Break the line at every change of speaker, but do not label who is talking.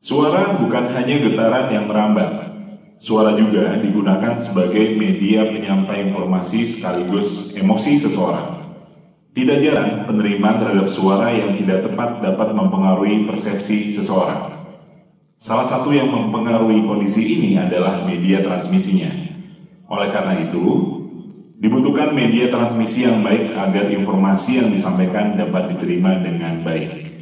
Suara bukan hanya getaran yang merambat. Suara juga digunakan sebagai media penyampai informasi sekaligus emosi seseorang. Tidak jarang penerimaan terhadap suara yang tidak tepat dapat mempengaruhi persepsi seseorang. Salah satu yang mempengaruhi kondisi ini adalah media transmisinya. Oleh karena itu, dibutuhkan media transmisi yang baik agar informasi yang disampaikan dapat diterima dengan baik.